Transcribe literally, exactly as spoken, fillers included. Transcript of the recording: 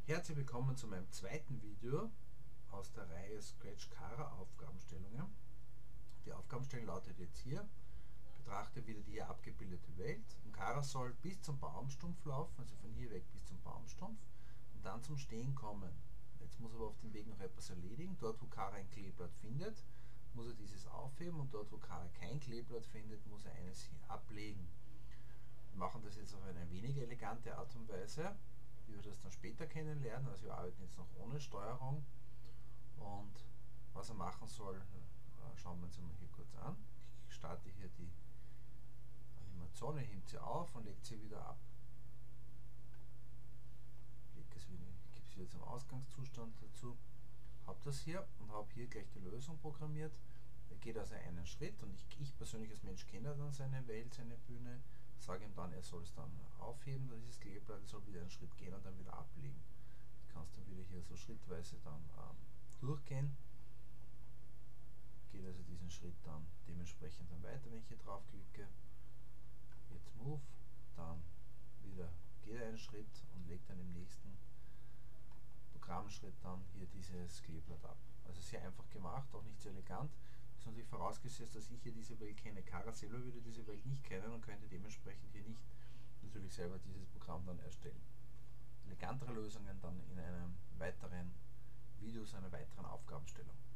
Herzlich willkommen zu meinem zweiten Video aus der Reihe Scratch Cara Aufgabenstellungen. Die Aufgabenstellung lautet jetzt hier: Betrachte wieder die hier abgebildete Welt. Und Cara soll bis zum Baumstumpf laufen, also von hier weg bis zum Baumstumpf und dann zum Stehen kommen. Jetzt muss er aber auf dem Weg noch etwas erledigen. Dort wo Cara ein Kleeblatt findet, muss er dieses aufheben, und dort wo Cara kein Kleeblatt findet, muss er eines hier ablegen. Wir machen das jetzt auf eine weniger elegante Art und Weise, wie wir das dann später kennenlernen. Also wir arbeiten jetzt noch ohne Steuerung, und was er machen soll, schauen wir uns mal hier kurz an. Ich starte hier die Animation, er hebt sie auf und legt sie wieder ab. Ich gebe sie wieder zum Ausgangszustand dazu, habe das hier und habe hier gleich die Lösung programmiert. Er geht also einen Schritt, und ich, ich persönlich als Mensch kenne dann seine Welt, seine Bühne, sage ihm dann, er soll es dann aufheben, dieses Kleeblatt, er soll wieder einen Schritt gehen und dann wieder ablegen. Du kannst dann wieder hier so schrittweise dann ähm, durchgehen. Geht also diesen Schritt dann dementsprechend dann weiter, wenn ich hier draufklicke. Jetzt Move, dann wieder geht er einen Schritt und legt dann im nächsten Programmschritt dann hier dieses Kleeblatt ab. Also sehr einfach gemacht, auch nicht sehr elegant. Das ist natürlich vorausgesetzt, dass ich hier diese Welt kenne. Cara selber würde diese Welt nicht kennen und könnte dementsprechend hier nicht natürlich selber dieses Programm dann erstellen. Elegantere Lösungen dann in einem weiteren Video, einer weiteren Aufgabenstellung.